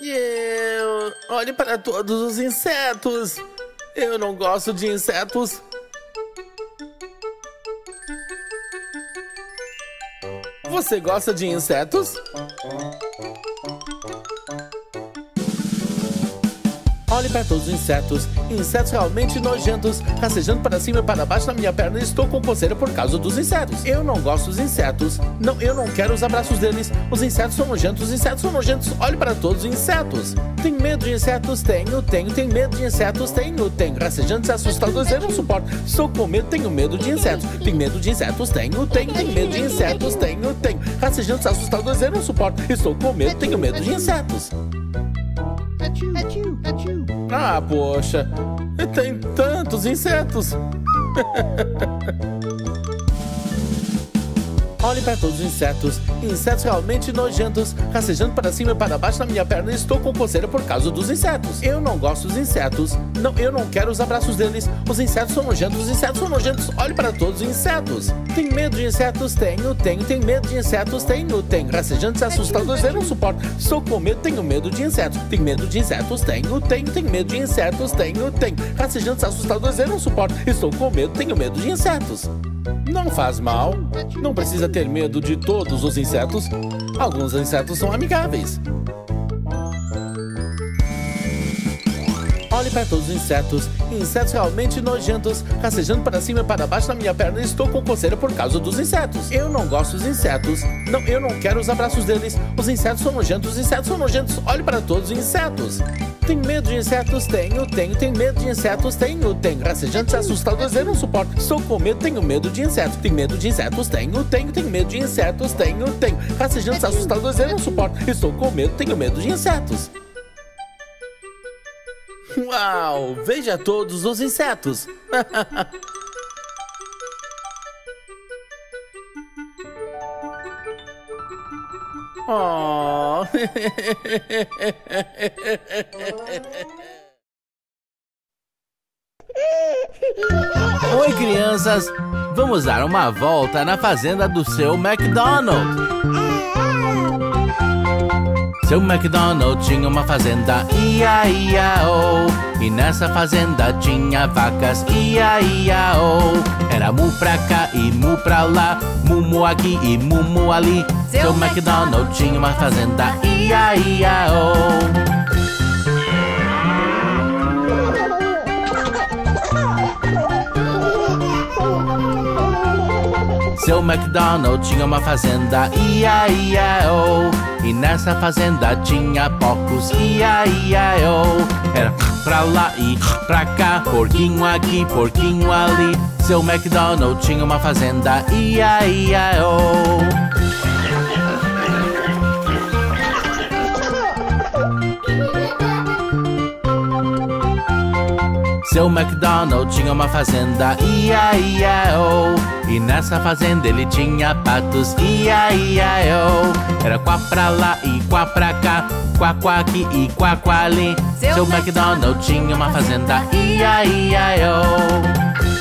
Olhe para todos os insetos. Eu não gosto de insetos. Você gosta de insetos? Olhe para todos os insetos. Insetos realmente nojentos, rastejando para cima e para baixo na minha perna. Estou com coceira por causa dos insetos. Eu não gosto dos insetos. Não, eu não quero os abraços deles. Os insetos são nojentos, os insetos são nojentos. Olhe para todos os insetos. Tem medo de insetos? Tenho. Tem medo de insetos? Tenho. Rastejantes assustadores, eu não suporto. Estou com medo, tenho medo de insetos. Tem medo de insetos? Tenho. Tem medo de insetos? Tenho. Rastejantes assustadores, eu não suporto. Estou com medo, tenho medo de insetos. Ah, poxa, tem tantos insetos. Olhe para todos os insetos. Insetos realmente nojentos, rastejando para cima e para baixo na minha perna. Estou com coceira por causa dos insetos. Eu não gosto dos insetos. Não, eu não quero os abraços deles. Os insetos são nojentos, os insetos são nojentos. Olhe para todos os insetos. Tem medo de insetos? Tenho. Tem medo de insetos? Tenho. Rastejantes assustadores, eu não suporto. Estou com medo, tenho medo de insetos. Tem medo de insetos? Tenho. Tem medo de insetos? Tenho. Rastejantes assustadores, eu não suporto. Estou com medo, tenho medo de insetos. Não faz mal. Não precisa ter medo de todos os insetos. Alguns insetos são amigáveis. Olhe para todos os insetos. Insetos realmente nojentos, rastejando para cima e para baixo na minha perna. Estou com coceira por causa dos insetos. Eu não gosto dos insetos. Não, eu não quero os abraços deles. Os insetos são nojentos, os insetos são nojentos. Olhe para todos os insetos. Tem medo de insetos? Tenho. Tem medo de insetos? Tenho. Rastejantes assustadores, eu não suporto. Estou com medo, tenho medo de insetos. Tem medo de insetos? Tenho medo de insetos? Tenho. Rastejantes assustadores, eu não suporto. Estou com medo, tenho medo de insetos. Uau! Veja todos os insetos. Oh. Oi, crianças! Vamos dar uma volta na fazenda do seu McDonald. Seu McDonald tinha uma fazenda, ia-ia-oh. E nessa fazenda tinha vacas, ia-ia-oh. Era mu pra cá e mu pra lá, mumu aqui e mumu ali. Seu McDonald tinha uma fazenda, ia-ia-oh. Seu McDonald tinha uma fazenda, ia-ia-oh. E nessa fazenda tinha porcos, ia-ia-oh. Era pra lá e pra cá, porquinho aqui, porquinho ali. Seu McDonald tinha uma fazenda, ia-ia-oh. Seu McDonald tinha uma fazenda, ia-ia-oh. E nessa fazenda ele tinha patos, ia-ia-oh. Era quá pra lá e quá pra cá, quá quá aqui e quá quá ali. Seu McDonald tinha uma fazenda, ia-ia-oh.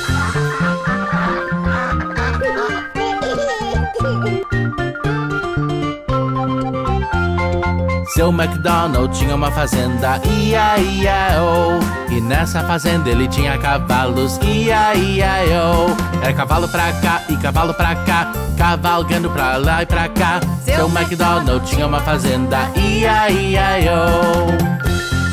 Seu McDonald tinha uma fazenda, ia-ia-oh. E nessa fazenda ele tinha cavalos, ia-ia-oh. Era cavalo pra cá e cavalo pra cá, cavalgando pra lá e pra cá. Seu McDonald tinha uma fazenda, ia-ia-oh.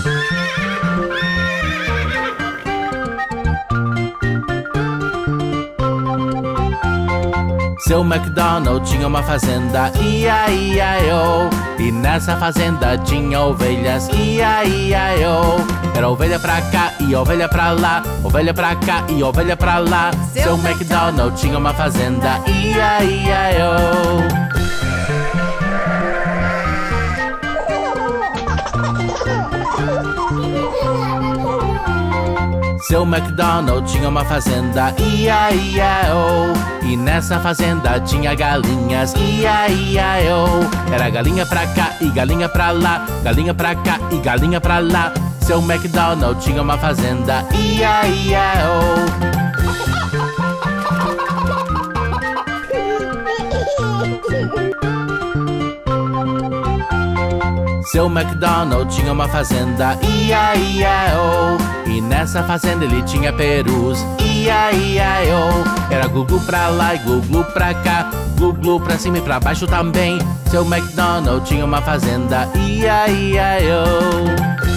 Seu McDonald tinha uma fazenda, ia-ia-oh. E nessa fazenda tinha ovelhas, ia-ia-oh. Era ovelha pra cá e ovelha pra lá, ovelha pra cá e ovelha pra lá. Seu McDonald tinha uma fazenda, ia-ia-oh. Seu McDonald tinha uma fazenda, ia-ia-oh. E nessa fazenda tinha galinhas, ia-ia-oh. Era galinha pra cá e galinha pra lá, galinha pra cá e galinha pra lá. Seu McDonald tinha uma fazenda, ia-ia-oh. Seu MacDonald tinha uma fazenda, I-A-I-A-O. E nessa fazenda ele tinha perus, I-A-I-A-O. Era glu-glu pra lá e glu-glu pra cá, glu-glu pra cima e pra baixo também. Seu MacDonald tinha uma fazenda, I-A-I-A-O.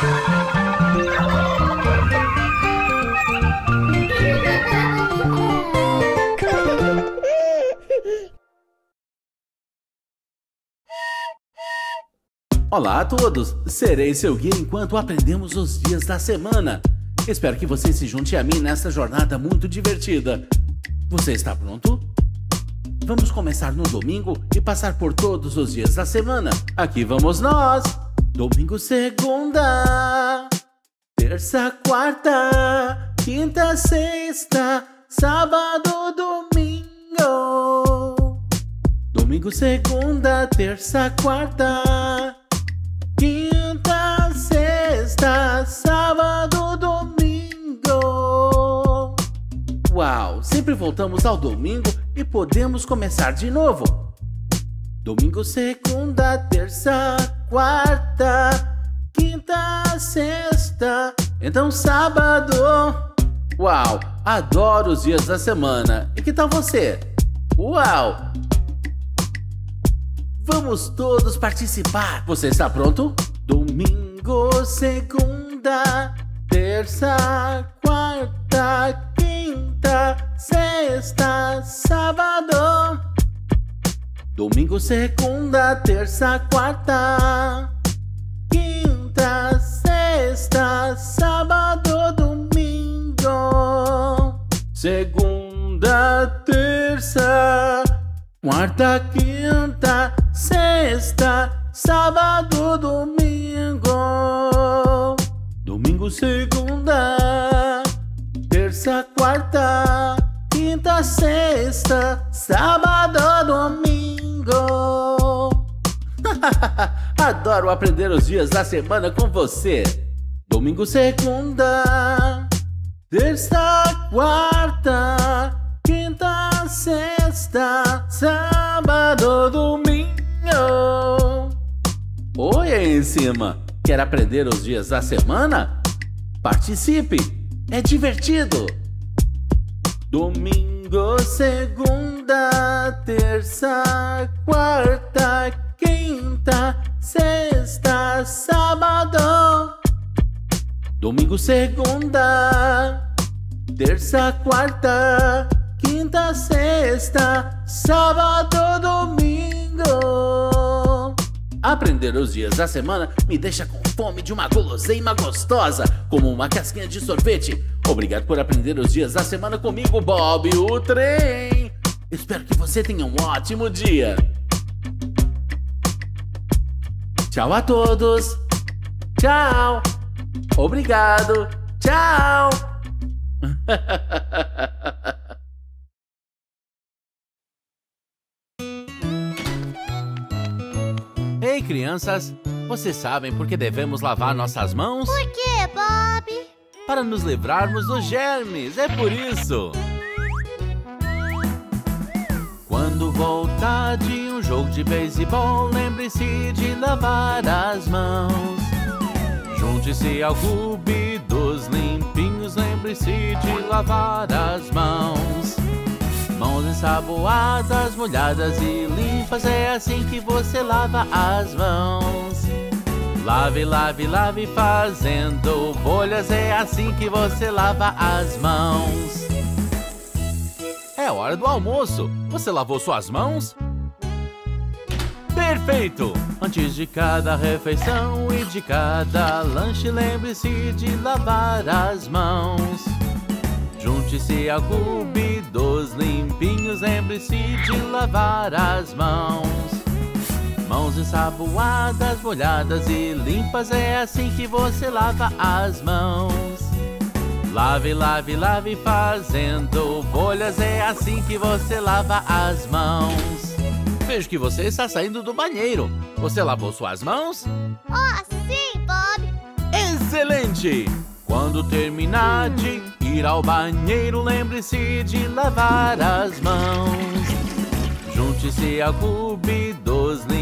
Olá a todos! Serei seu guia enquanto aprendemos os dias da semana. Espero que você se junte a mim nesta jornada muito divertida. Você está pronto? Vamos começar no domingo e passar por todos os dias da semana. Aqui vamos nós! Domingo, segunda, terça, quarta, quinta, sexta, sábado, domingo. Domingo, segunda, terça, quarta, quinta, sexta, sábado, domingo. Uau! Sempre voltamos ao domingo e podemos começar de novo. Domingo, segunda, terça, quarta, quinta, sexta, então sábado. Uau! Adoro os dias da semana. E que tal você? Uau! Vamos todos participar! Você está pronto? Domingo, segunda, terça, quarta, quinta, sexta, sábado. Domingo, segunda, terça, quarta, quinta, sexta, sábado, domingo. Segunda, terça, quarta, quinta, sexta, sábado, domingo. Domingo, segunda, terça, quarta, quinta, sexta, sábado, domingo. Adoro aprender os dias da semana com você. Domingo, segunda, terça, quarta, quinta, sexta, sábado, domingo. Oi aí em cima! Quer aprender os dias da semana? Participe! É divertido! Domingo, segunda, terça, quarta, quinta, sexta, sábado. Domingo, segunda, terça, quarta, quinta, sexta, sábado, domingo. Aprender os dias da semana me deixa com fome de uma guloseima gostosa, como uma casquinha de sorvete. Obrigado por aprender os dias da semana comigo, Bob o Trem. Espero que você tenha um ótimo dia. Tchau a todos. Tchau. Obrigado. Tchau. Ei, crianças, vocês sabem por que devemos lavar nossas mãos? Por quê, Bob? Para nos livrarmos dos germes, é por isso. Quando voltar de um jogo de beisebol, lembre-se de lavar as mãos. Junte-se ao clube dos limpinhos, lembre-se de lavar as mãos. Mãos ensaboadas, molhadas e limpas, é assim que você lava as mãos. Lave, lave, lave, fazendo bolhas, é assim que você lava as mãos. É hora do almoço. Você lavou suas mãos? Perfeito! Antes de cada refeição e de cada lanche, lembre-se de lavar as mãos. Junte-se ao clube dos limpinhos, lembre-se de lavar as mãos. Mãos ensaboadas, molhadas e limpas, é assim que você lava as mãos. Lave, lave, lave, fazendo bolhas, é assim que você lava as mãos. Vejo que você está saindo do banheiro. Você lavou suas mãos? Oh, sim, Bob! Excelente! Quando terminar de ir ao banheiro, lembre-se de lavar as mãos. Junte-se ao clube dos limpinhos,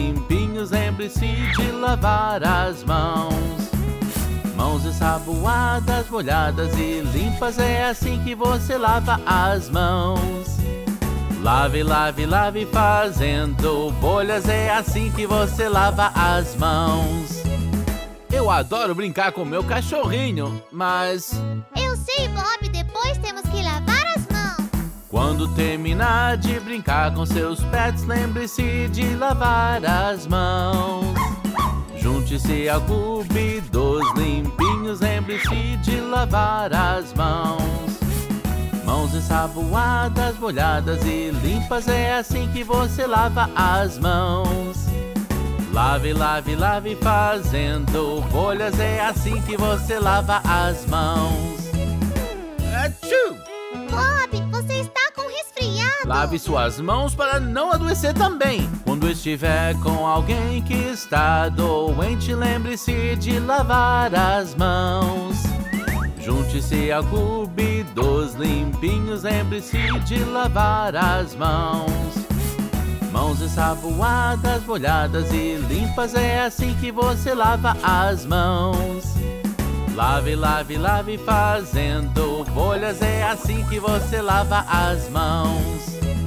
limpinhos, lembre-se de lavar as mãos. Mãos ensaboadas, molhadas e limpas, é assim que você lava as mãos. Lave, lave, lave, fazendo bolhas, é assim que você lava as mãos. Eu adoro brincar com meu cachorrinho, mas... Eu sei, Bob, depois temos que lavar as mãos. Quando terminar de brincar com seus pets, lembre-se de lavar as mãos. Junte-se ao clube dos limpinhos, lembre-se de lavar as mãos. Mãos ensaboadas, molhadas e limpas, é assim que você lava as mãos. Lave, lave, lave, fazendo bolhas, é assim que você lava as mãos. Achoo! Bob, você está com resfriado. Lave suas mãos para não adoecer também. Quando estiver com alguém que está doente, lembre-se de lavar as mãos. Junte-se ao clube dos limpinhos, lembre-se de lavar as mãos. Mãos ensaboadas, molhadas e limpas, é assim que você lava as mãos. Lave, lave, lave, fazendo bolhas, é assim que você lava as mãos.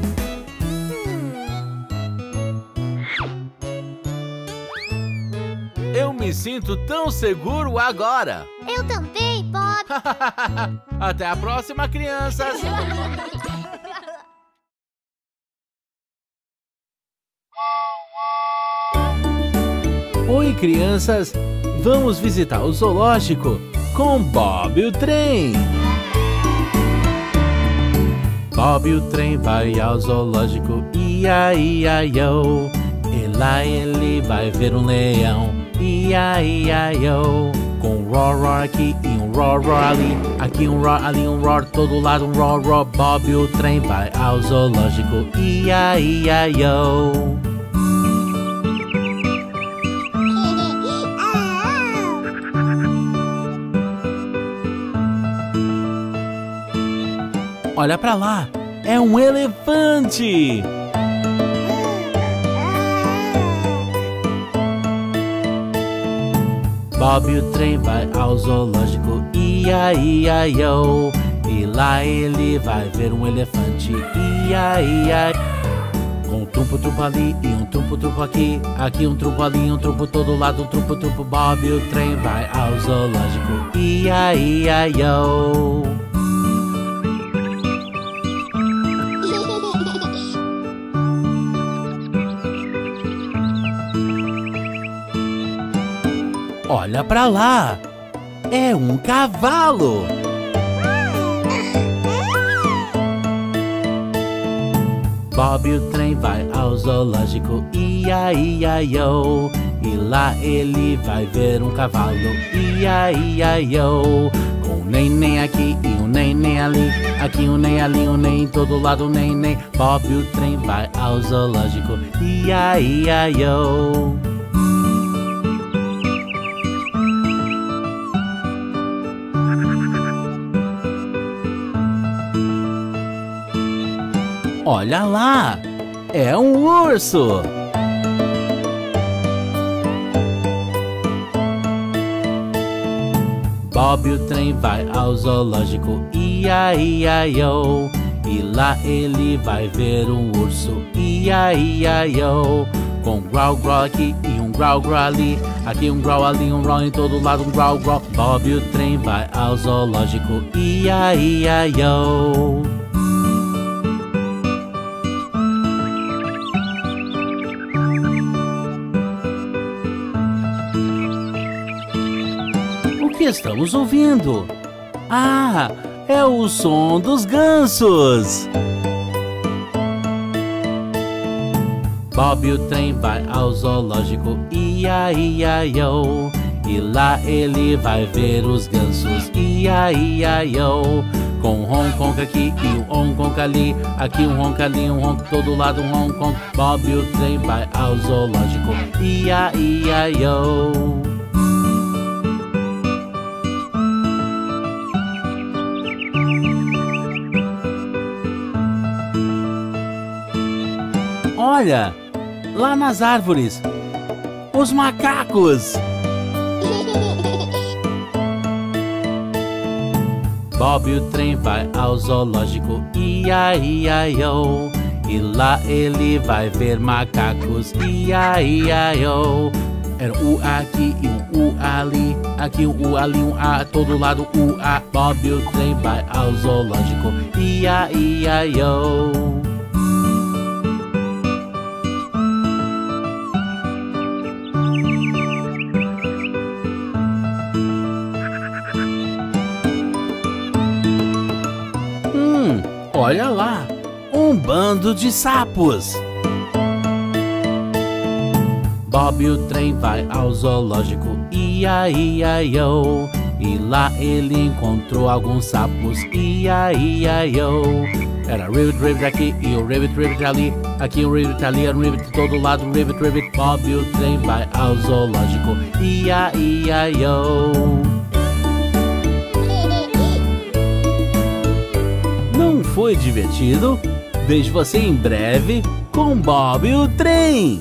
Eu me sinto tão seguro agora. Eu também, Bob. Até a próxima, crianças. Oi, crianças! Vamos visitar o zoológico com Bob o Trem! Bob o Trem vai ao zoológico, ia-ia-iô. E lá ele vai ver um leão, ia-ia-iô. Com um ró-ró aqui e um ró-ró ali, aqui um ró, ali um ró, todo lado um ró-ró. Bob o Trem vai ao zoológico, ia-ia-iô. Olha pra lá, é um elefante! Bob o Trem vai ao zoológico, ia-ia-iô. E lá ele vai ver um elefante, ia-ia. Com um trumpo ali e um trumpo aqui, aqui um trumpo ali, um trumpo todo lado, um trumpo. Bob o Trem vai ao zoológico, ia-ia-iô. Olha pra lá! É um cavalo! Bob o Trem vai ao zoológico, ia-ia-iô. E lá ele vai ver um cavalo, ia-ia-iô. Com um neném aqui e um neném ali, aqui um nem, ali um nem, em todo lado um neném. Bob o Trem vai ao zoológico, ia-ia-iô. Olha lá! É um urso! Bob o Trem vai ao zoológico, ia-ia-iô. E lá ele vai ver um urso, ia-ia-iô. Com um grau-grau aqui e um grau-grau ali, aqui um grau, ali um grau, em todo lado um grau-grau. Bob o Trem vai ao zoológico, ia-ia-iô. O que estamos ouvindo? Ah, é o som dos gansos! Bob o Trem vai ao zoológico, ia-ia-iô. E lá ele vai ver os gansos, ia-ia-iô. Com um ronco aqui e um ronco ali, aqui um ronco ali, um ronco todo lado um ronco. Bob o Trem vai ao zoológico, ia-ia-iô. Olha, lá nas árvores, os macacos! Bob o trem vai ao zoológico, ia-ia-iô. E lá ele vai ver macacos, ia-ia-iô. Era um U aqui e um U ali, aqui um U ali, um A, todo lado U, A. Bob o trem vai ao zoológico, ia-ia-iô. Olha lá, um bando de sapos. Bob o trem vai ao zoológico, ia-ia-iô. E lá ele encontrou alguns sapos, ia-ia-iô. Era Ribbit aqui e o Ribbit ali, aqui um Ribbit ali, era um Ribbit de todo lado, Ribbit. Bob o trem vai ao zoológico, ia-ia-iô. Não foi divertido? Vejo você em breve com Bob o trem!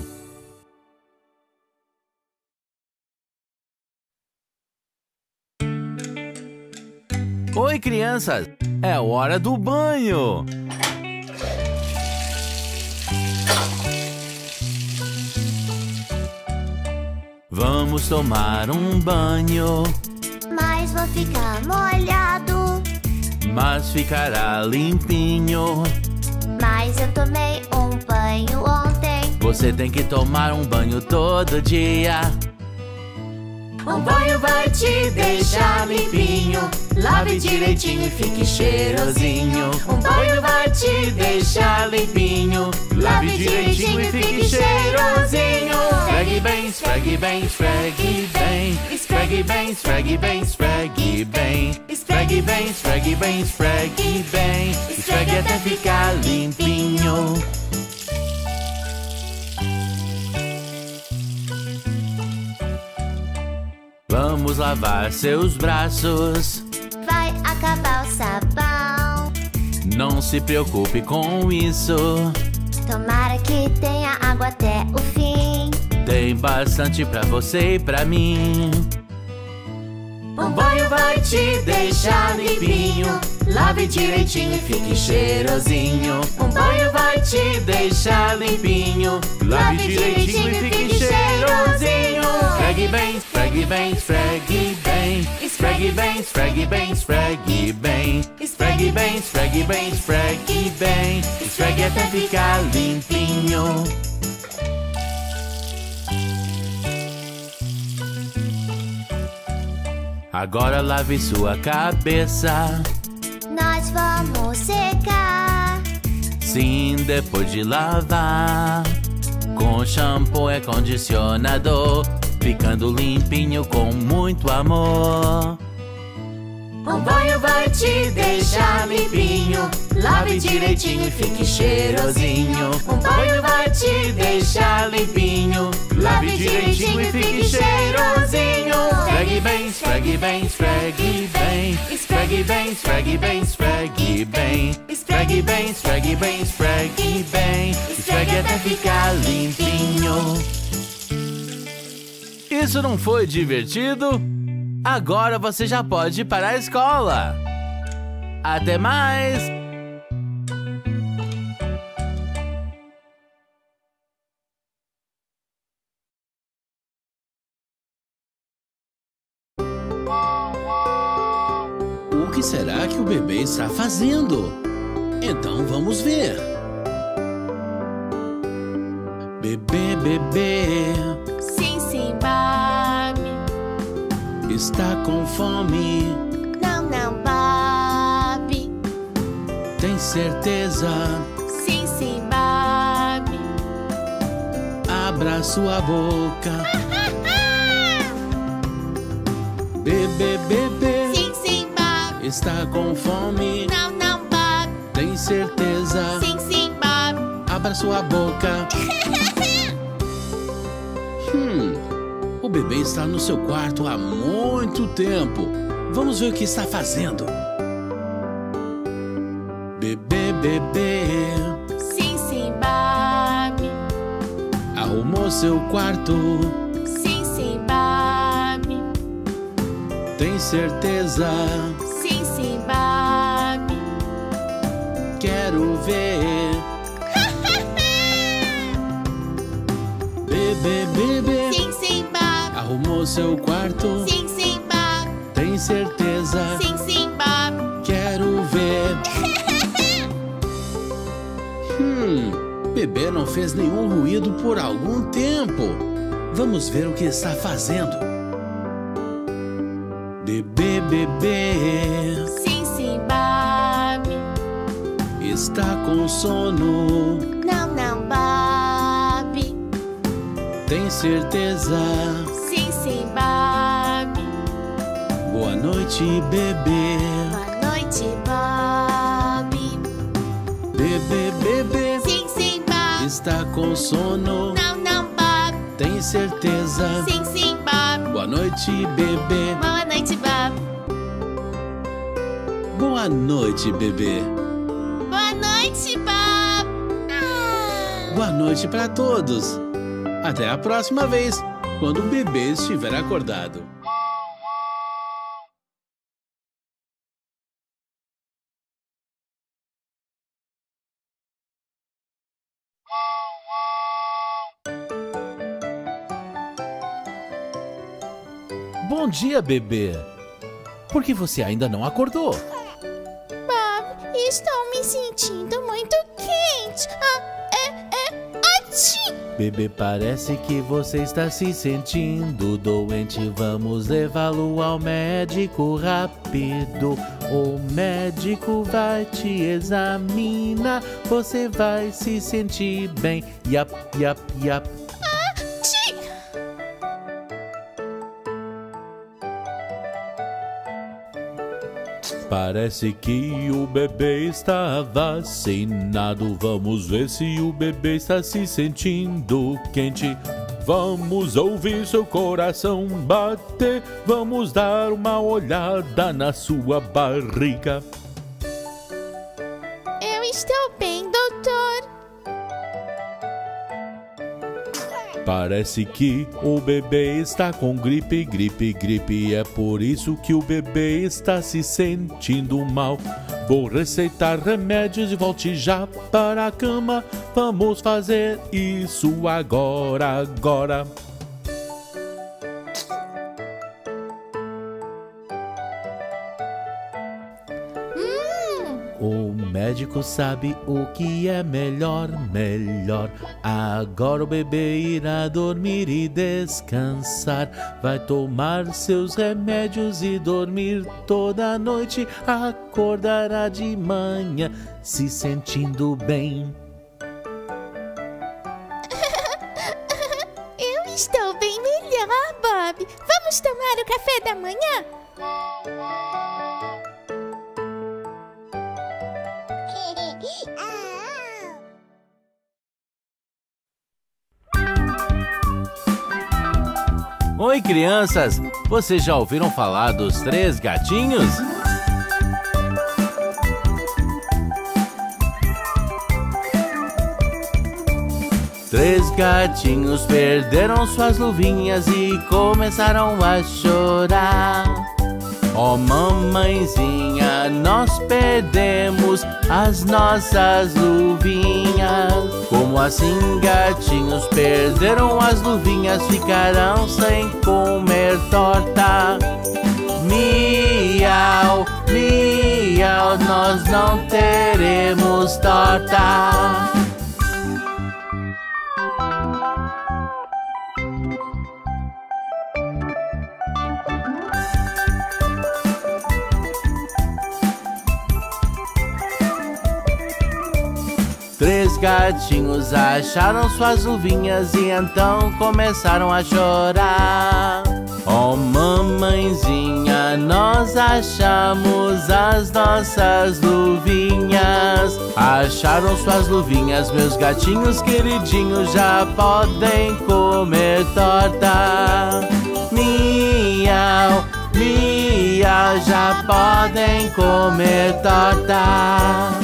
Oi, crianças! É hora do banho! Vamos tomar um banho, Mas vou ficar molhado. mas ficará limpinho. Mas eu tomei um banho ontem. Você tem que tomar um banho todo dia. Um banho vai te deixar limpinho. Lave direitinho e fique cheirosinho. Um banho vai te deixar limpinho. Lave direitinho e fique cheirosinho. Esfregue bem, esfregue bem, esfregue bem. Esfregue bem, esfregue bem, esfregue bem. Esfregue bem, esfregue bem, esfregue bem. Esfregue até ficar limpinho. Vamos lavar seus braços. Vai acabar o sabão. Não se preocupe com isso. Tomara que tenha água até o fim. Tem bastante pra você e pra mim. Um banho vai te deixar limpinho. Lave direitinho e fique cheirosinho. Um banho vai te deixar limpinho. Lave direitinho e fique cheirosinho. Esfregue bem, esfregue bem, esfregue bem. Esfregue bem, esfregue bem, esfregue bem. Esfregue bem, esfregue bem, esfregue bem. Esfregue até ficar limpinho. Agora lave sua cabeça. Nós vamos secar. Sim, depois de lavar. Com shampoo e condicionador, ficando limpinho com muito amor. Um banho vai te deixar limpinho. Lave direitinho e fique cheirosinho. Um banho vai te deixar limpinho. Lave direitinho e fique cheirosinho. Esfregue bem, esfregue bem, esfregue bem. Esfregue bem, esfregue bem, esfregue bem. Esfregue bem, esfregue bem, esfregue bem. Esfregue até ficar limpinho. Isso não foi divertido? Agora você já pode ir para a escola. Até mais! O que será que o bebê está fazendo? Então vamos ver. Bebê, bebê, Sim, sim, Bob. está com fome. Não, não, Bob. Tem certeza? Sim, sim, Bob. Abra sua boca. Bebê, bebê, Sim, sim, Bob. está com fome. Não, não, Bob. Tem certeza? Sim, sim, Bob. Abra sua boca. O bebê está no seu quarto há muito tempo. Vamos ver o que está fazendo. Bebê, bebê, Sim, sim, Bob. arrumou seu quarto. Tem certeza? Sim, sim, Bob. Quero ver. Bebê, bebê. Sim, sim, Bob. Arrumou seu quarto? Sim, sim, Bob. Tem certeza? Sim, sim, Bob. Quero ver. Bebê não fez nenhum ruído por algum tempo. Vamos ver o que está fazendo. Bebê, bebê. Sim, sim, Bob. Está com sono? Não, não, Bob. Tem certeza? Sim, sim, Bob. Boa noite, bebê. Boa noite, Bob. Bebê, bebê. Sim, sim, Bob. Está com sono? Não, não, Bob. Tem certeza? Sim, sim, Bob. Boa noite, bebê. Boa noite, Bob. Boa noite, bebê. Boa noite, Bob. Boa noite para todos. Até a próxima vez, quando o bebê estiver acordado. Bom dia, bebê. Por que você ainda não acordou? Bob, estou me sentindo muito quente. Achim! Bebê, parece que você está se sentindo doente. Vamos levá-lo ao médico rápido. O médico vai te examinar. Você vai se sentir bem. Yap, yap, yap. Achim! Parece que o bebê está vacinado. Vamos ver se o bebê está se sentindo quente. Vamos ouvir seu coração bater. Vamos dar uma olhada na sua barriga. Eu estou bem, doutor. Parece que o bebê está com gripe, gripe, gripe. É por isso que o bebê está se sentindo mal. Vou receitar remédios e volte já para a cama. Vamos fazer isso agora, agora. O médico sabe o que é melhor, melhor. Agora o bebê irá dormir e descansar. Vai tomar seus remédios e dormir toda a noite. Acordará de manhã se sentindo bem. Eu estou bem melhor, Bob. Vamos tomar o café da manhã? Oi, crianças! Vocês já ouviram falar dos 3 gatinhos? Três gatinhos perderam suas luvinhas e começaram a chorar. Oh, mamãezinha, nós perdemos as nossas luvinhas. Como assim, gatinhos perderam as luvinhas? Ficarão sem comer torta. Miau, miau, nós não teremos torta. Três gatinhos acharam suas luvinhas e então começaram a chorar. Oh, mamãezinha, nós achamos as nossas luvinhas. Acharam suas luvinhas, meus gatinhos queridinhos, já podem comer torta. Miau, miau, já podem comer torta.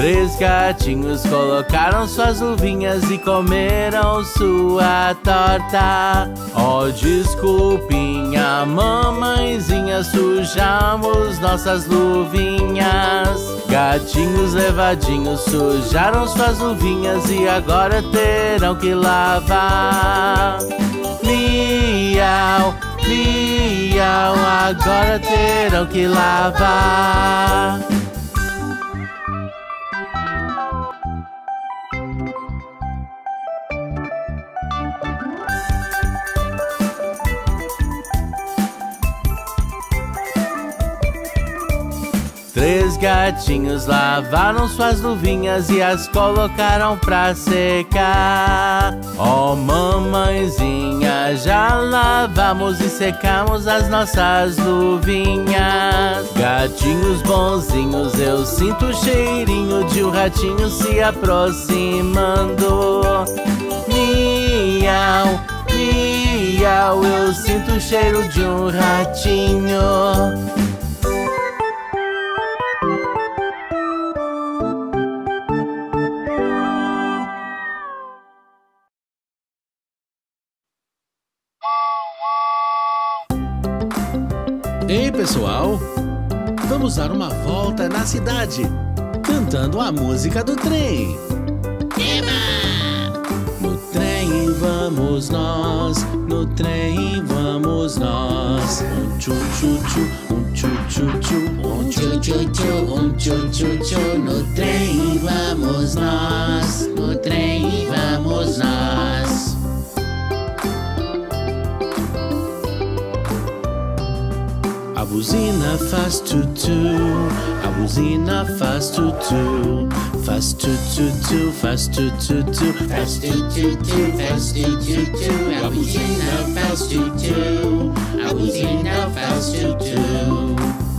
3 gatinhos colocaram suas luvinhas e comeram sua torta. Oh, desculpinha, mamãezinha, sujamos nossas luvinhas. Gatinhos levadinhos sujaram suas luvinhas e agora terão que lavar. Miau, miau, agora terão que lavar. Três gatinhos lavaram suas luvinhas e as colocaram pra secar. Oh, mamãezinha, já lavamos e secamos as nossas luvinhas. Gatinhos bonzinhos, eu sinto o cheirinho de um ratinho se aproximando. Miau, miau, eu sinto o cheiro de um ratinho. Ei, pessoal, vamos dar uma volta na cidade, cantando a música do trem. No trem vamos nós, no trem vamos nós. Tchu-tchu-tchu, tchu-tchu-tchu, tchu-tchu-tchu, tchu-tchu-tchu. No trem vamos nós, no trem vamos nós. A buzina faz tutu, a buzina faz tutu, faz tutu, faz tutu, faz tutu, faz tutu. A buzina faz tutu, a buzina faz tutu.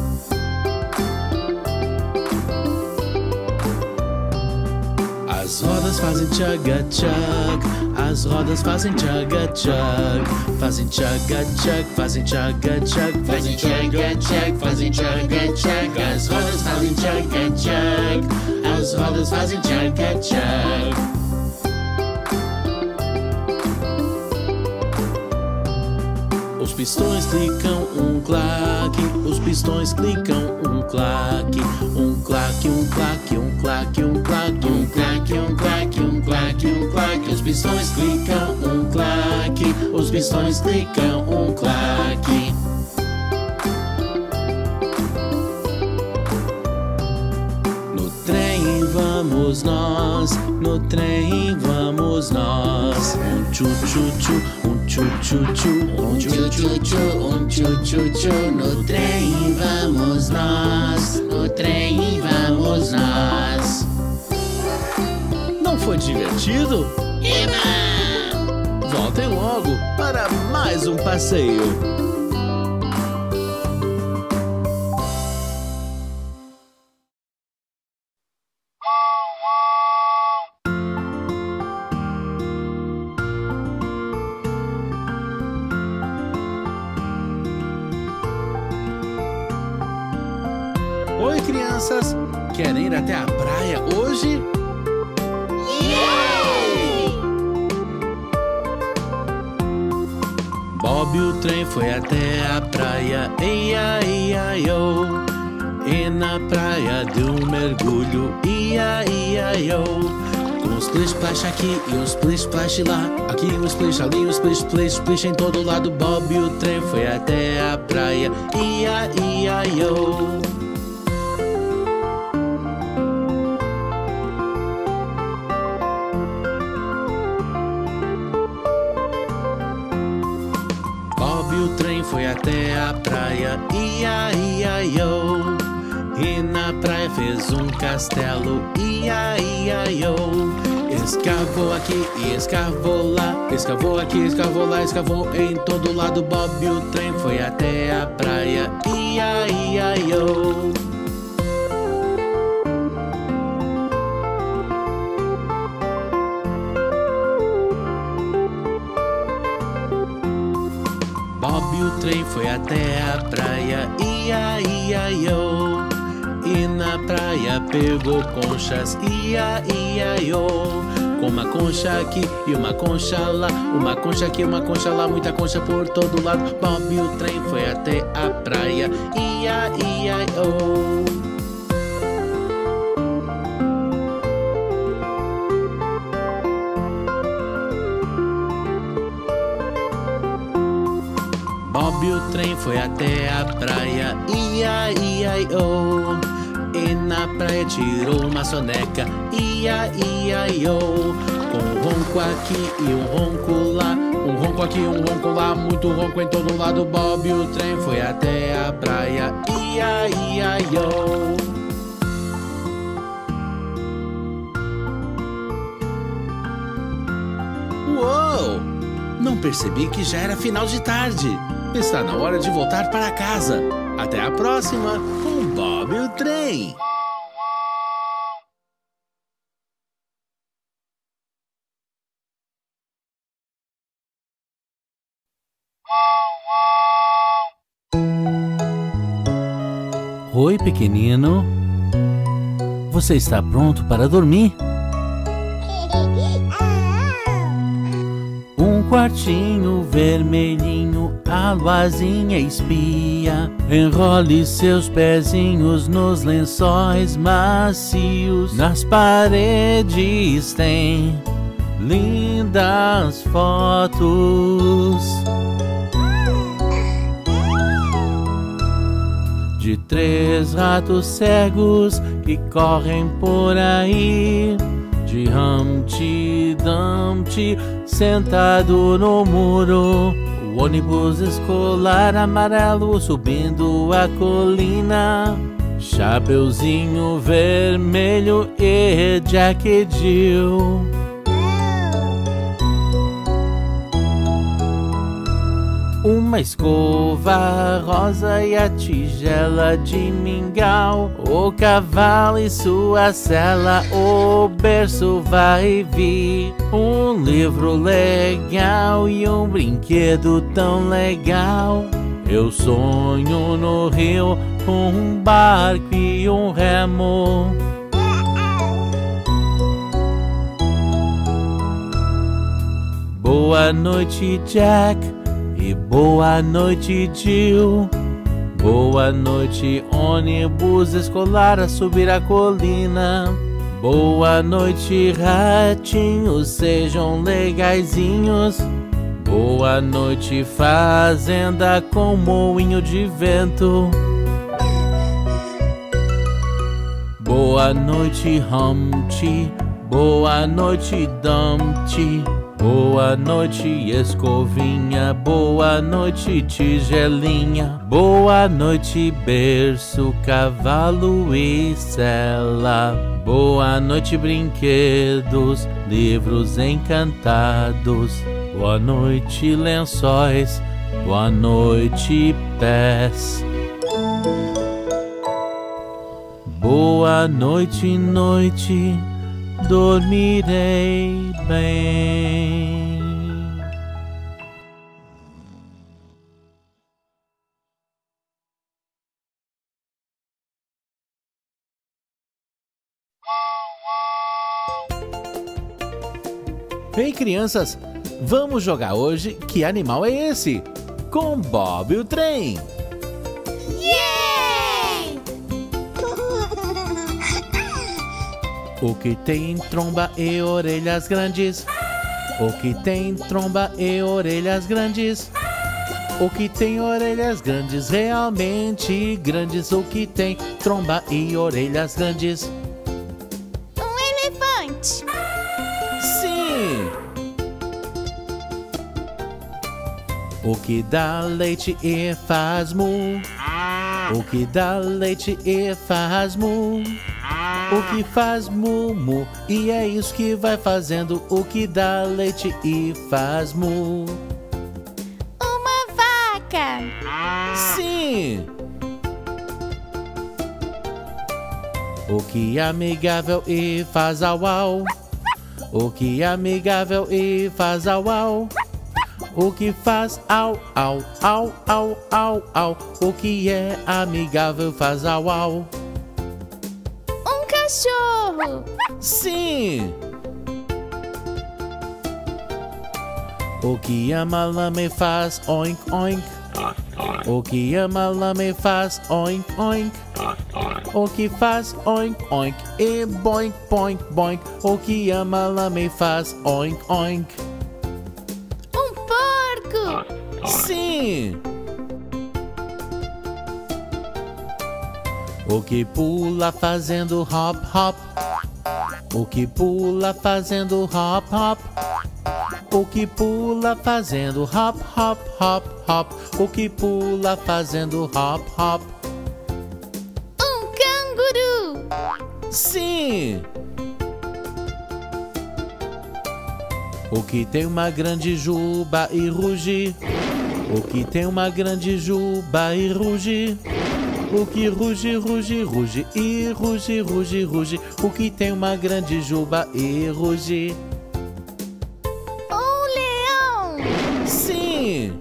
As rodas fazem chug-a-chug, as rodas fazem chug-a-chug, fazem chug-a-chug, fazem chug-a-chug, fazem chug-a-chug, fazem chug-a-chug. As rodas fazem chug-a-chug, as rodas fazem chug-a-chug. Os pistões clicam um claque, os pistões clicam um claque, um claque, um claque, um claque, um claque, um claque, um claque, um claque, um claque. Os pistões clicam um claque, os pistões clicam um claque. No trem vamos nós, no trem vamos nós. Tchu-tchu-tchu, tchu-tchu-tchu, tchu-tchu-tchu, tchu-tchu-tchu. No trem vamos nós, no trem vamos nós. Não foi divertido? Voltem logo para mais um passeio. Oi, crianças! Querem ir até a praia hoje? Bob o trem foi até a praia, ia, ia, yo. E na praia deu um mergulho, ia, ia, yo. Com um splish splash aqui e um splish splash lá, aqui um splish, ali um splish, splish, splish em todo lado. Bob o trem foi até a praia, ia, ia, yo. O trem foi até a praia, ia, ia, yo. E na praia fez um castelo, ia, ia, yo. Escavou aqui e escavou lá, escavou aqui, escavou lá, escavou em todo lado. Bob o trem foi até a praia, ia, ia, yo. Bob o trem foi até a praia, ia, ia, yo. e na praia pegou conchas. Ia, ia, iô. Com uma concha aqui e uma concha lá, uma concha aqui, uma concha lá, muita concha por todo lado. Bob o trem foi até a praia. Ia, ia, iô. Bob o trem foi até a praia. Ia, ia, iô. E na praia tirou uma soneca. Ia, ia, iô. Com um ronco aqui e um ronco lá, um ronco aqui e um ronco lá, muito ronco em todo lado. Bob o trem foi até a praia. Ia, ia, iô. Uou! Não percebi que já era final de tarde. Está na hora de voltar para casa. Até a próxima com Bob o Trem. Oi, pequenino. Você está pronto para dormir? Um quartinho vermelhinho, a luazinha espia. Enrole seus pezinhos nos lençóis macios. Nas paredes tem lindas fotos de 3 ratos cegos que correm por aí. De Humpty Dumpty sentado no muro. O ônibus escolar amarelo subindo a colina. Chapeuzinho vermelho e Jack e Jill. Uma escova rosa e a tigela de mingau. O cavalo e sua sela, o berço vai e vir. Um livro legal e um brinquedo tão legal. Eu sonho no rio, um barco e um remo. Boa noite, Jack. E boa noite, Jill. Boa noite, ônibus escolar a subir a colina. Boa noite, ratinhos, sejam legaizinhos. Boa noite, fazenda com moinho de vento. Boa noite, Humpty. Boa noite, Dumpty. Boa noite, escovinha. Boa noite, tigelinha. Boa noite, berço, cavalo e sela. Boa noite, brinquedos, livros encantados. Boa noite, lençóis. Boa noite, pés. Boa noite, noite. Dormirei bem. Ei, crianças, vamos jogar hoje Que Animal é Esse? Com Bob o Trem. Yay! O que tem tromba e orelhas grandes? O que tem tromba e orelhas grandes? O que tem orelhas grandes, realmente grandes? O que tem tromba e orelhas grandes? Um elefante. Sim! O que dá leite e faz mu? O que dá leite e faz mu? O que faz mu-mu, e é isso que vai fazendo. O que dá leite e faz mu? Uma vaca. Sim! O que é amigável e faz au-au? O que é amigável e faz au-au? O que faz au-au, au-au, au-au? O que é amigável faz au-au? Sim! O que a malame faz, oink, oink. O que a malame faz, oink, oink. O que faz, oink, oink. E boink, boink, boink. O que a malame faz, oink, oink. Um porco! Sim! O que pula fazendo hop, hop. O que pula fazendo hop, hop. O que pula fazendo hop, hop, hop, hop. O que pula fazendo hop, hop. Um canguru! Sim! O que tem uma grande juba e ruge. O que tem uma grande juba e ruge. O que ruge, ruge, ruge e ruge, ruge, ruge. O que tem uma grande juba e ruge. Um leão! Sim!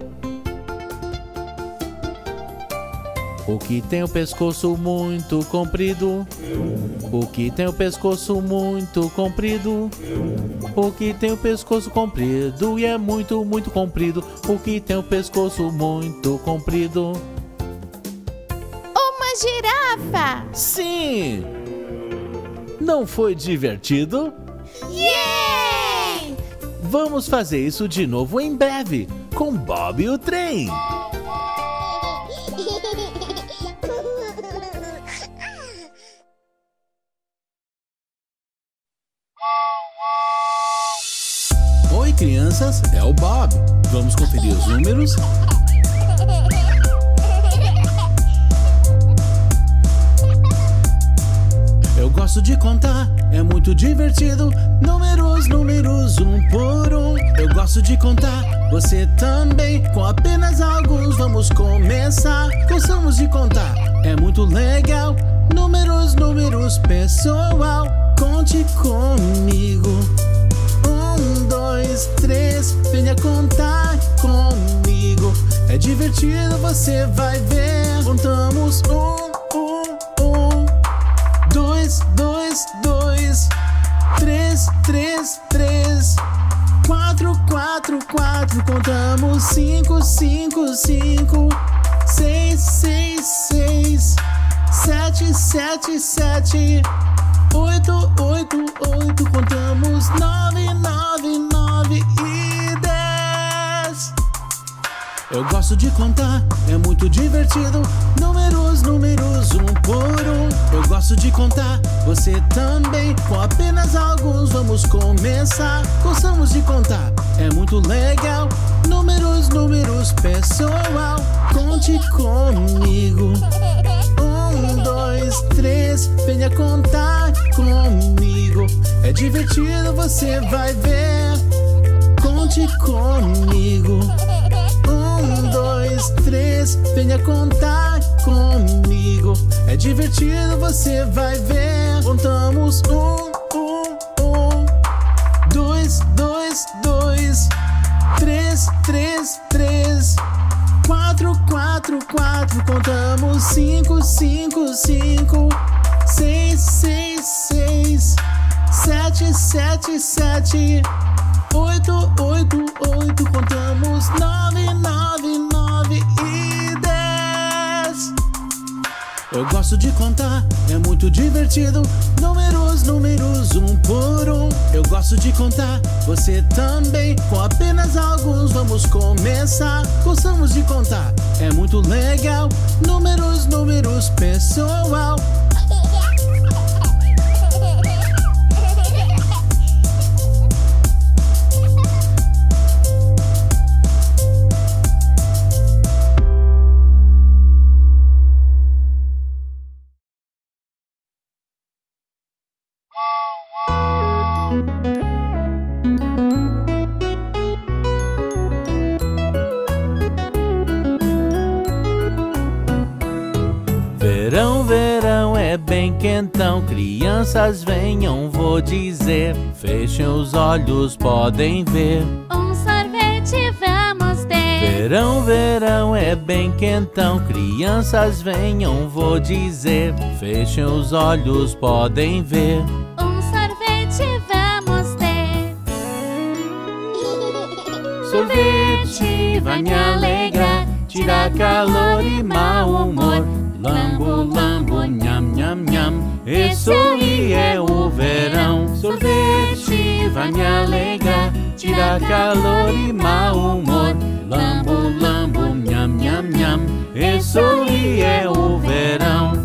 O que tem o pescoço muito comprido. O que tem o pescoço muito comprido. O que tem o pescoço comprido e é muito, muito comprido. O que tem o pescoço muito comprido. Uma girafa! Sim! Não foi divertido? Yay! Vamos fazer isso de novo em breve, com Bob e o trem. Oi, crianças, é o Bob. Vamos conferir os números? Eu gosto de contar, é muito divertido. Números, números, um por um. Eu gosto de contar, você também. Com apenas alguns vamos começar. Gostamos de contar, é muito legal. Números, números, pessoal. Conte comigo. 1, 2, 3, venha contar comigo. É divertido, você vai ver. Contamos 1, 2, 2, 2, 3, 3, 3, 4, 4, 4. Contamos 5, 5, 5, 6, 6, 6, 7, 7, 7, 8, 8, 8. Contamos 9, 9, 9 e 10. Eu gosto de contar, é muito divertido. Números, números, um por um. Eu gosto de contar, você também. Com apenas alguns vamos começar. Gostamos de contar, é muito legal. Números, números, pessoal. Conte comigo. 1, 2, 3, venha contar comigo. É divertido, você vai ver. Conte comigo. 1, 2, 3, venha contar comigo. É divertido, você vai ver. Contamos 1, 2, 2, 2, 3, 3, 3, 4, 4, 4. Contamos 5, 5, 5, 6, 6, 6, 7, 7, 7, 8, 8, 8. Contamos 9, 9, 9 e 10. Eu gosto de contar, é muito divertido. Números, números, um por um. Eu gosto de contar, você também. Com apenas alguns vamos começar. Gostamos de contar, é muito legal. Números, números, pessoal. Verão, verão é bem quentão. Crianças venham, vou dizer. Fechem os olhos, podem ver. Um sorvete vamos ter. Verão, verão é bem quentão. Crianças venham, vou dizer. Fechem os olhos, podem ver. Um Sorvete vai me alegrar, tirar calor e mau humor. Lambo, lambo, nham, nham, nham, e sorrir é o verão. Sorvete vai me alegrar, tirar calor e mau humor. Lambo, lambo, nham, nham, nham, e sorrir é o verão.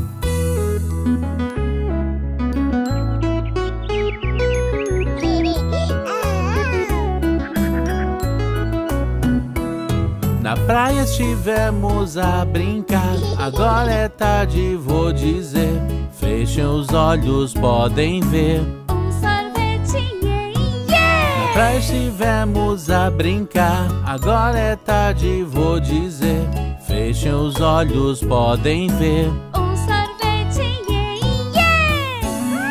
Na praia estivemos a brincar, agora é tarde, vou dizer. Fechem os olhos, podem ver Um sorvete, yeah! Na praia estivemos a brincar, agora é tarde, vou dizer. Fechem os olhos, podem ver Um sorvete, yeah!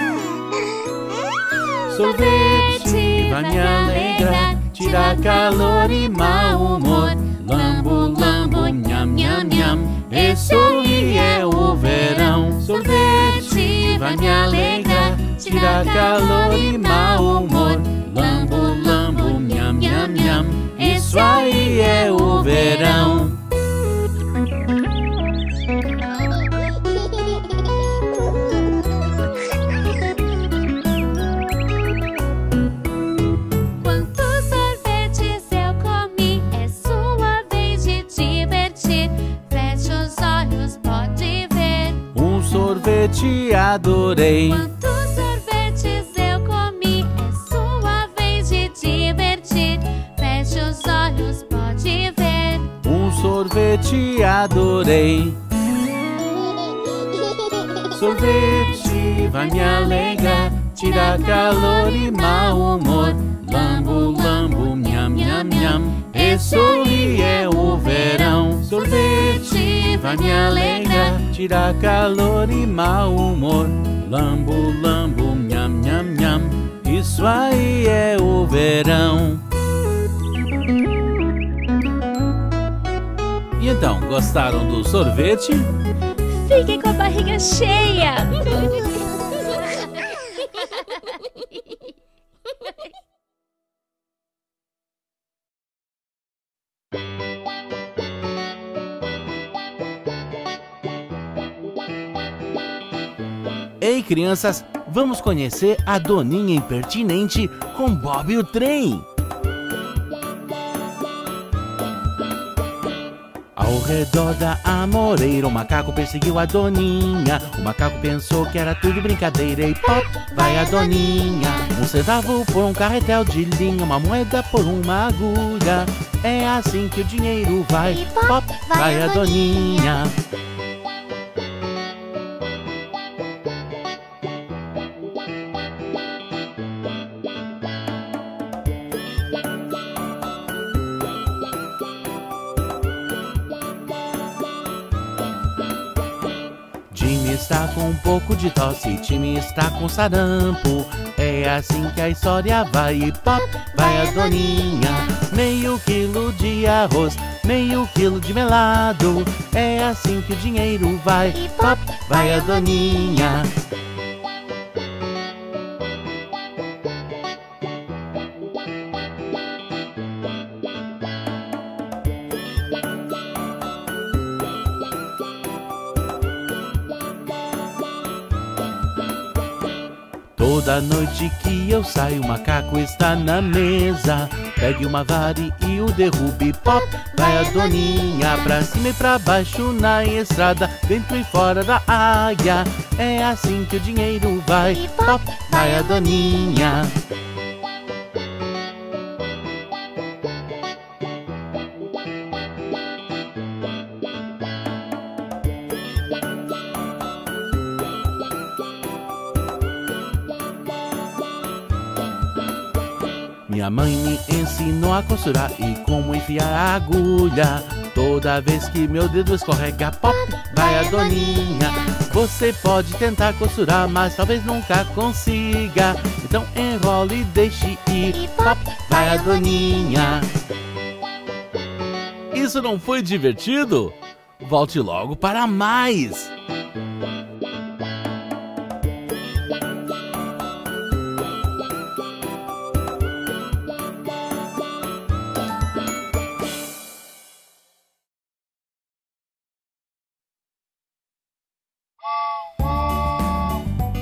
Sorvete vai me alegrar, tirar calor e mau humor. Lambo, lambo, nham, nham, nham, e sorrir é o verão. Sorvete vai me alegrar, tirar calor e mau humor. Lambo, lambo, nham, nham, nham, isso aí é o verão. Quantos sorvetes eu comi, é sua vez de divertir. Feche os olhos, pode ver. Um sorvete adorei. Quantos sorvetes eu comi, é sua vez de divertir. Feche os olhos, pode ver. Um sorvete adorei. Sorvete vai me alegrar, tirar calor e mau humor. Lambo, lambo, nham, nham, nham, e sorrir é o verão. Sorvete vai me alegrar, tirar calor e mau humor. Lambo, lambo, nham, nham, nham, isso aí é o verão. E então, gostaram do sorvete? Fiquem com a barriga cheia. Ei, crianças, vamos conhecer a Doninha Impertinente com Bob o Trem. Ao redor da amoreira, o macaco perseguiu a Doninha. O macaco pensou que era tudo brincadeira e pop, vai a Doninha. Um centavo por um carretel de linha, uma moeda por uma agulha. É assim que o dinheiro vai, pop, vai a Doninha. Jimmy está com um pouco de tosse, Timmy está com sarampo. É assim que a história vai e pop, vai a Doninha. Meio quilo de arroz, meio quilo de melado. É assim que o dinheiro vai e pop, vai a Doninha. Toda noite que eu saio, o macaco está na mesa. Pegue uma vara e o derrube, pop, vai a Doninha. Pra cima e pra baixo na estrada, dentro e fora da área. É assim que o dinheiro vai, pop, vai a Doninha. Minha mãe me ensinou a costurar e como enfiar a agulha. Toda vez que meu dedo escorrega, pop, vai a Doninha. Você pode tentar costurar, mas talvez nunca consiga. Então enrole e deixe ir, pop, vai a Doninha. Isso não foi divertido? Volte logo para mais!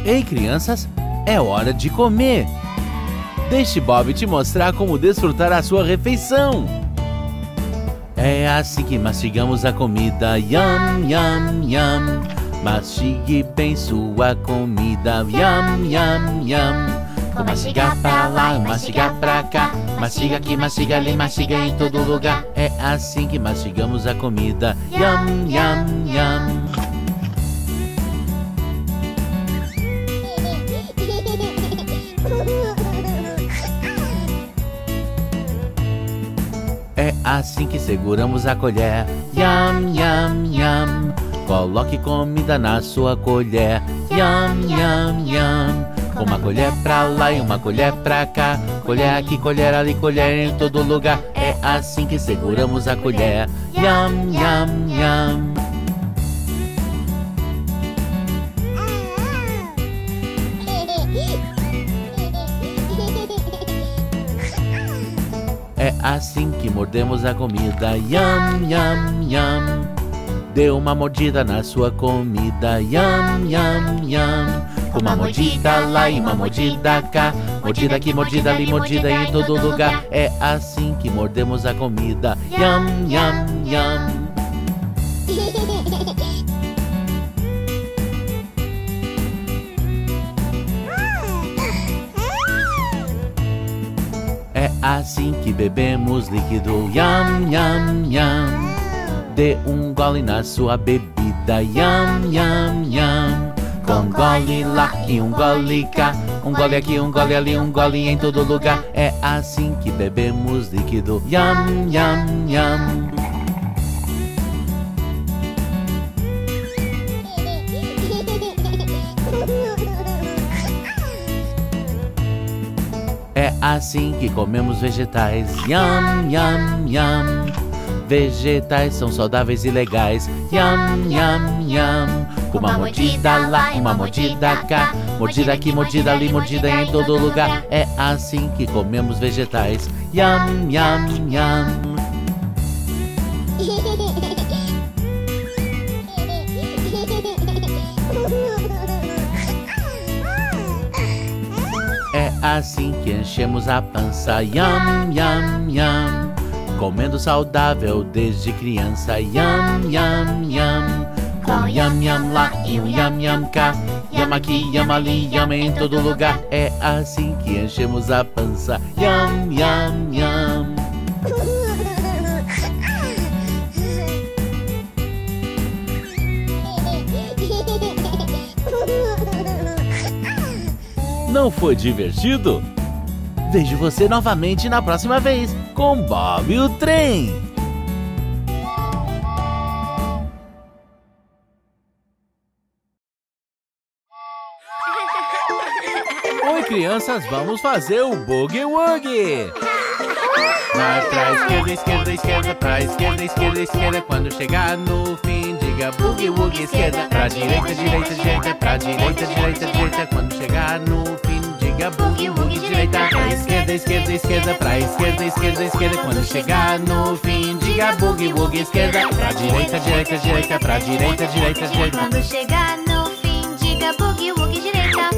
Ei, crianças, é hora de comer. Deixe Bob te mostrar como desfrutar a sua refeição. É assim que mastigamos a comida. Yum, yum, yum. Mastigue bem sua comida. Yum, yum, yum. Vou mastigar pra lá, mastigar pra cá. Mastiga aqui, mastiga ali, mastiga em todo lugar. É assim que mastigamos a comida. Yum, yum, yum. É assim que seguramos a colher. Yum, yum, yum. Coloque comida na sua colher. Yum, yum, yum. Uma colher pra lá e uma colher pra cá. Colher aqui, colher ali, colher em todo lugar. É assim que seguramos a colher. Yum, yum, yum. É assim que mordemos a comida. Yum, yum, yum. Dê uma mordida na sua comida. Yum, yum, yum. Uma mordida lá e uma mordida cá. Mordida aqui, mordida ali, mordida em todo lugar. É assim que mordemos a comida. Yum, yum, yum. É assim que bebemos líquido. Yum, yum, yum. Dê um gole na sua bebida. Yum, yum, yum. Um gole lá e um gole cá. Um gole aqui, um gole ali, um gole em todo lugar. É assim que bebemos líquido. Yum, yum, yum. É assim que comemos vegetais. Yum, yum, yum. Vegetais são saudáveis e legais. Yum, yum, yum. Uma mordida lá, uma mordida cá. Mordida aqui, mordida ali, mordida em todo lugar. É assim que comemos vegetais. Yum, yum, yum. É assim que enchemos a pança. Yum, yum, yum. Comendo saudável desde criança. Yum, yum, yum. Com yum, yum lá e um yum, yum cá. Yum aqui, yum ali, yum em todo lugar. É assim que enchemos a pança. Yum, yum, yum. Não foi divertido? Vejo você novamente na próxima vez com Bob o Trem. Oi, crianças, vamos fazer o Boogie Woogie. Vai pra esquerda, esquerda, esquerda, pra esquerda, esquerda, esquerda. Quando chegar no fim, diga Boogie Woogie esquerda. Pra direita, direita, direita, pra direita, direita, direita. Quando chegar no fim, diga Boogie Woogie direita. Pra esquerda, esquerda, esquerda, pra esquerda, esquerda, esquerda. Quando chegar no fim, diga Boogie Woogie esquerda. Pra direita, direita, direita, pra direita, direita, direita. Quando chegar no fim, diga Boogie Woogie direita.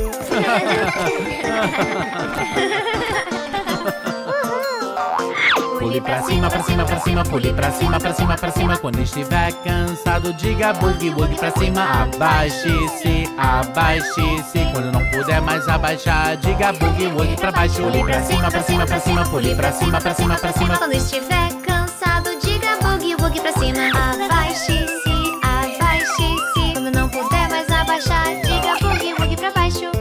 Pule pra cima, pra cima, pra cima. Pule pra cima, pra cima, pra cima. Quando estiver cansado, diga Boogie Woogie pra cima. Abaixe-se, abaixe-se. Quando não puder mais abaixar, diga Boogie Woogie pra baixo. Pule pra cima, pra cima, pra cima. Pule pra cima, pra cima, pra cima. Quando estiver cansado, diga Boogie Woogie pra cima. Abaixe-se, abaixe-se. Quando não puder mais abaixar, diga Boogie Woogie pra baixo.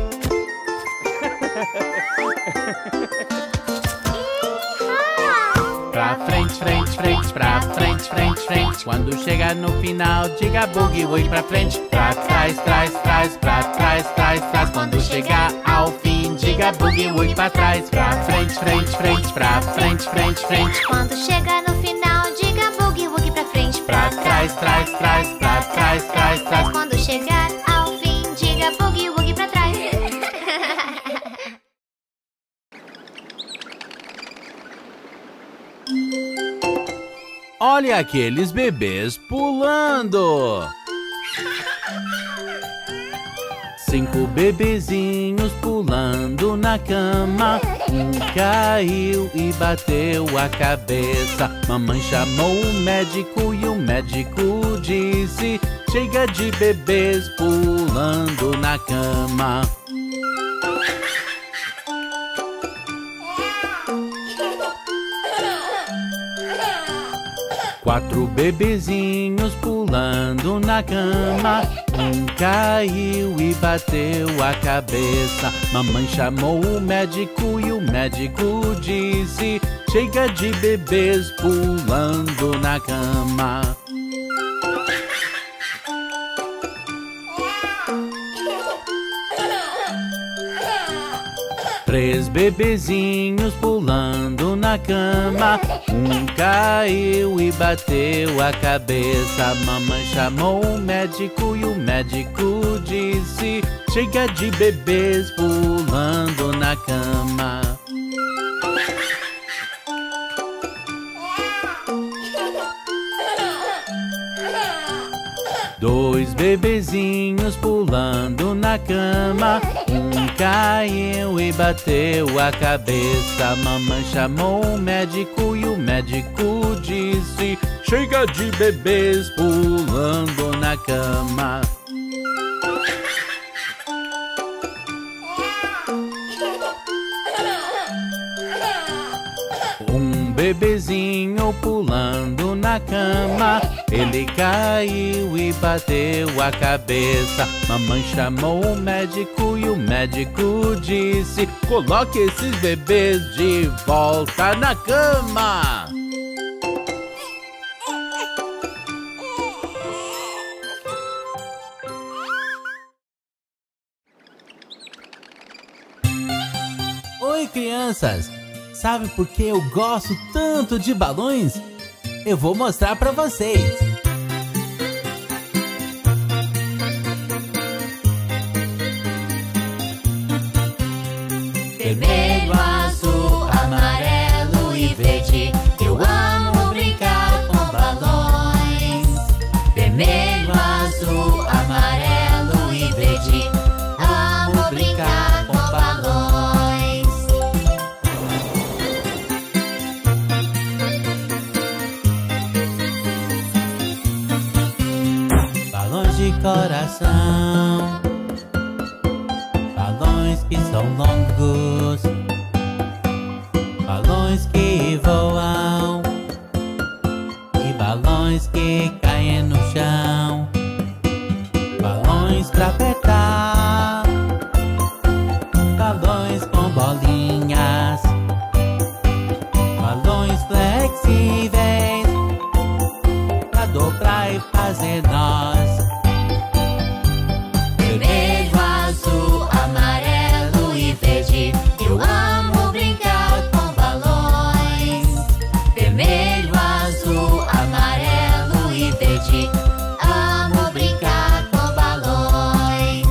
Pra frente, frente, frente, pra frente, frente, frente. Quando chegar no final, diga Boogie Woogie pra frente. Pra trás, trás, trás, pra trás, trás, trás. Quando chegar ao fim, diga Boogie Woogie pra trás. Pra frente, frente, frente, pra frente, frente, frente. Quando chegar no final, diga Boogie Woogie pra frente. Pra trás, trás, trás, pra trás, trás, trás. Quando chegar ao fim, diga Boogie Woogie pra trás. Olha aqueles bebês pulando. 5 bebezinhos pulando na cama. Um caiu e bateu a cabeça. Mamãe chamou o médico e o médico disse: chega de bebês pulando na cama. 4 bebezinhos pulando na cama. Um caiu e bateu a cabeça. Mamãe chamou o médico e o médico disse: chega de bebês pulando na cama. 3 bebezinhos pulando na cama. Um caiu e bateu a cabeça. Mamãe chamou o médico e o médico disse: chega de bebês pulando na cama. 2 bebezinhos pulando na cama. Um caiu e bateu a cabeça. Mamãe chamou o médico e o médico disse: chega de bebês pulando na cama. Um bebezinho pulando na cama. Ele caiu e bateu a cabeça. Mamãe chamou o médico e o médico disse: coloque esses bebês de volta na cama. Oi, crianças! Sabe por que eu gosto tanto de balões? Eu vou mostrar pra vocês. Vermelho, azul, amarelo e verde. Eu amo brincar com balões. Vermelho, azul, amarelo e verde. Amo brincar com balões. Balões de coração, balões que são longos, balões que voam e balões que caem no chão. Balões pra apertar, balões com bolinhas, balões flexíveis pra dobrar e fazer nós. Vermelho, azul, amarelo e verde. Eu amo brincar com balões. Vermelho, azul, amarelo e verde. Amo brincar com balões.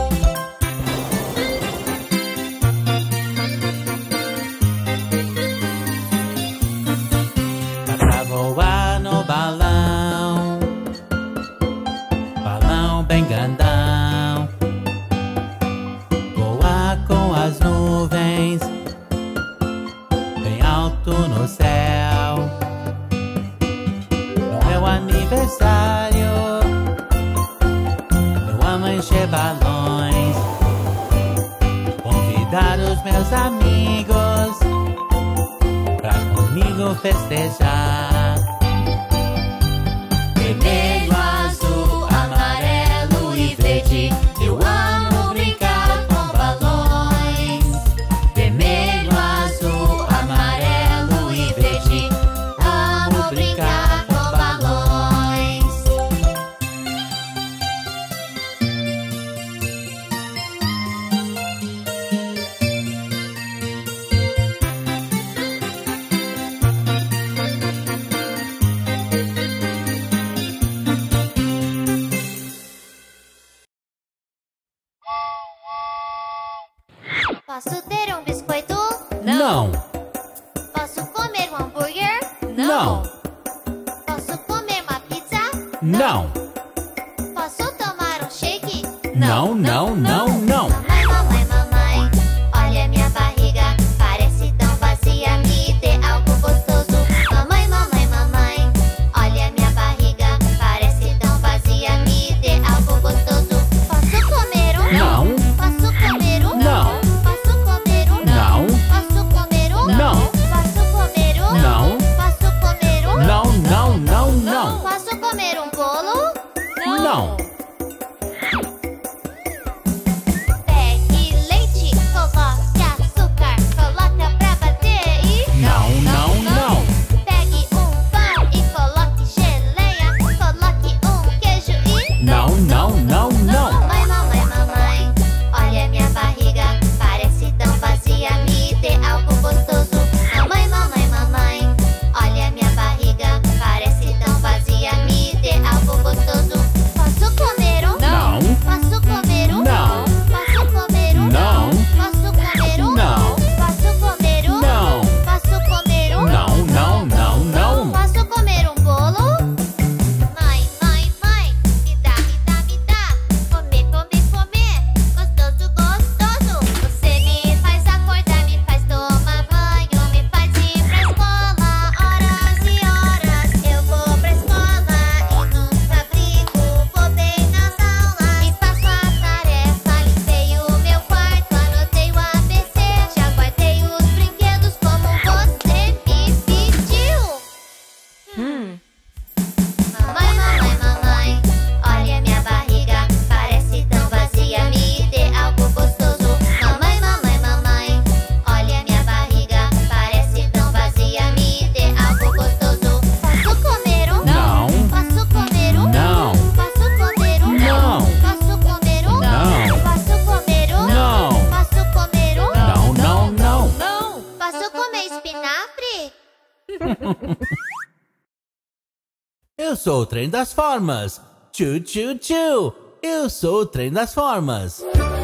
Dá pra voar no balão, balão bem grandão. Voar com as nuvens, bem alto no céu. No meu aniversário, eu amo encher balões. Convidar os meus amigos pra comigo festejar. Vermelho, azul, amarelo e verde. Eu amo brincar com balões. Vermelho, azul, amarelo e verde. Amo brincar com balões. Posso ter um biscoito? Não, Posso comer um hambúrguer? não, Posso comer uma pizza? não, Posso tomar um shake? Não, não, não, não. Mamãe, mamãe, mamãe, olha minha barriga, parece tão vazia, me dê algo gostoso. Mamãe, mamãe, mamãe, olha minha barriga, parece tão vazia, me dê algo gostoso. Posso comer um? Não. Posso comer um? Não. Posso comer um? Não. Posso comer um? Não. Posso comer um? Não. Posso comer um? Não, não, não, não. Posso comer um bolo? Não. Pegue leite, coloque açúcar, coloca pra bater e... Não, não, não. Pegue um pão e coloque geleia, coloque um queijo e... Não, não, não, não. Mamãe, mamãe, mamãe, olha minha barriga, parece tão vazia, me dê algo gostoso. Mamãe, mamãe, mamãe, olha minha barriga, parece tão vazia, me dê algo gostoso. Posso comer um? Não. Posso comer um? Não. Posso comer um? Não. Posso comer um? Não. Posso comer um? Não. Posso comer um? Não, não, não, não. Posso comer um bolo? Mãe, mãe, mãe, me dá, me dá, me dá. Comer, comer, comer, gostoso, gostoso. Você me faz acordar, me faz tomar banho, me faz ir pra escola horas e horas. Eu vou pra escola e nunca brigo, vou bem nas aulas e faço a tarefa. Limpei o meu quarto, anotei o ABC, já guardei os brinquedos como você me pediu. Mamãe, mamãe, mamãe, olha minha barriga, parece tão vazia, me dê algo gostoso. Mamãe, mamãe, mamãe, olha minha barriga, parece tão vazia, me dê algo gostoso. Posso comer um? Não. Posso comer um? Não. Posso comer um? Não. Posso comer um? Não. Posso comer um? Não. Posso comer um? Não, não, não. Posso comer espinafre? Eu sou o trem das formas. Tchu, tchu, tchu. Eu sou o trem das formas.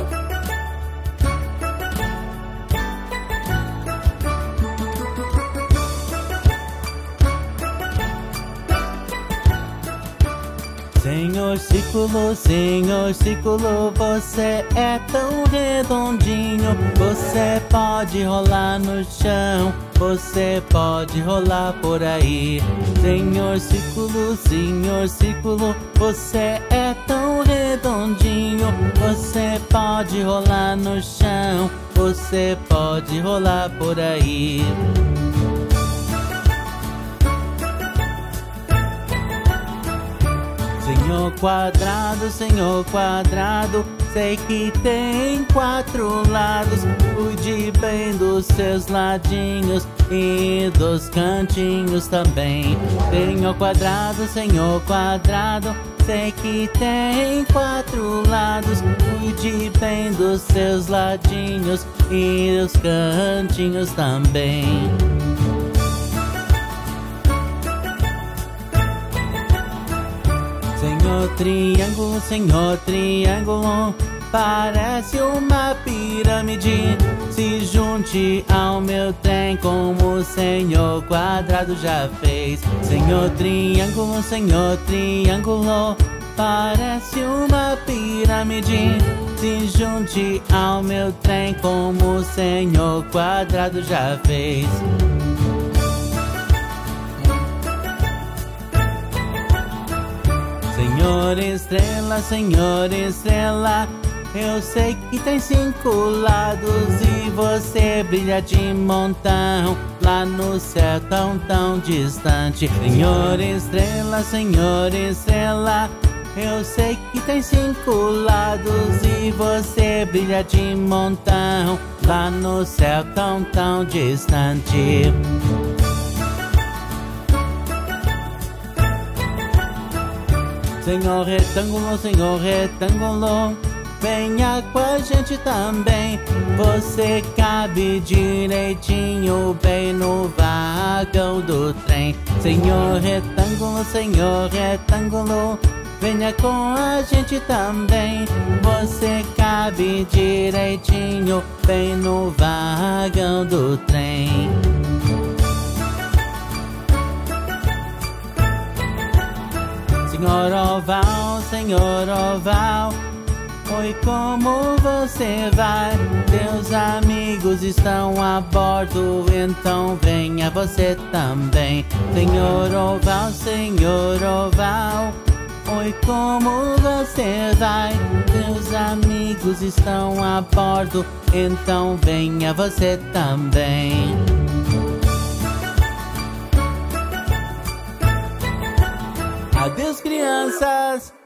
Senhor Círculo, você é tão redondinho. Você pode rolar no chão, você pode rolar por aí. Senhor Círculo, você é tão redondinho. Você pode rolar no chão, você pode rolar por aí. Senhor quadrado, sei que tem 4 lados. Cuide bem dos seus ladinhos e dos cantinhos também. Senhor quadrado, sei que tem 4 lados. Cuide bem dos seus ladinhos e dos cantinhos também. Senhor triângulo, parece uma pirâmide. Se junte ao meu trem como o Senhor quadrado já fez. Senhor triângulo, parece uma pirâmide. Se junte ao meu trem como o Senhor quadrado já fez. Senhor estrela, eu sei que tem 5 lados e você brilha de montão lá no céu tão, tão distante. Senhor estrela, eu sei que tem 5 lados e você brilha de montão lá no céu tão, tão distante. Senhor retângulo, venha com a gente também. Você cabe direitinho bem no vagão do trem. Senhor retângulo, venha com a gente também. Você cabe direitinho bem no vagão do trem. Senhor oval, Oi, como você vai? Teus amigos estão a bordo, então venha você também. Senhor Oval, Senhor Oval. Oi, como você vai? Teus amigos estão a bordo, então venha você também. Adeus, crianças!